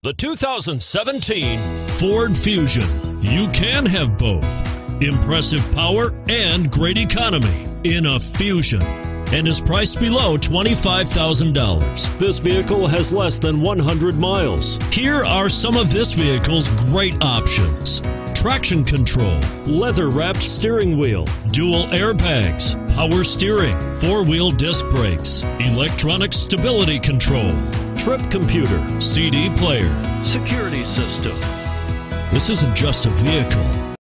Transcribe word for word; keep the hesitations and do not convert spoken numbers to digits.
The two thousand seventeen Ford Fusion. You can have both impressive power and great economy in a Fusion, and is priced below twenty-five thousand dollars. This vehicle has less than one hundred miles. Here are some of this vehicle's great options: traction control, leather-wrapped steering wheel, dual airbags, power steering, four-wheel disc brakes, electronic stability control, trip computer, C D player, security system. This isn't just a vehicle,